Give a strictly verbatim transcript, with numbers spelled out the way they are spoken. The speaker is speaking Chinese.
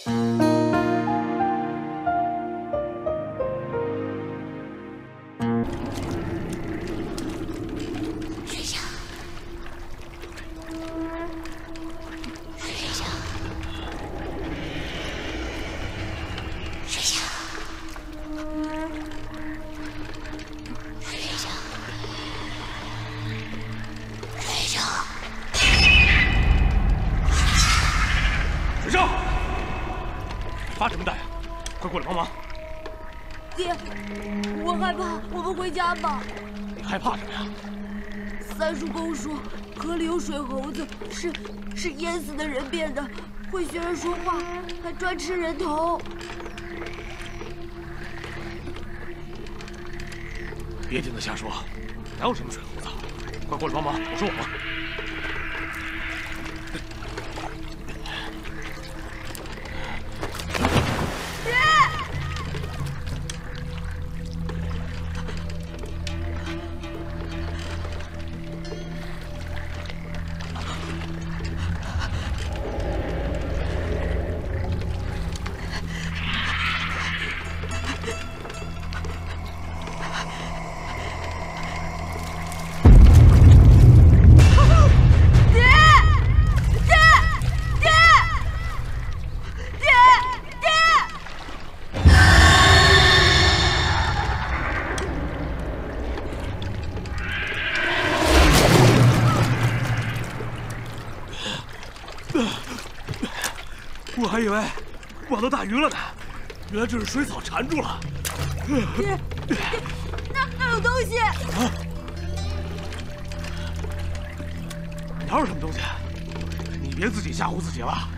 发什么呆呀？快过来帮忙！ 爹，我害怕，我们回家吧。 你害怕什么呀？ 三叔公说，河里有水猴子，是是淹死的人变的，会学人说话，还专吃人头。 别听他瞎说，哪有什么水猴子？快过来帮忙！我说我。 我还以为网到大鱼了呢，原来这是水草缠住了。 爹，爹，那那有东西！ 啊？哪有什么东西？你别自己吓唬自己了。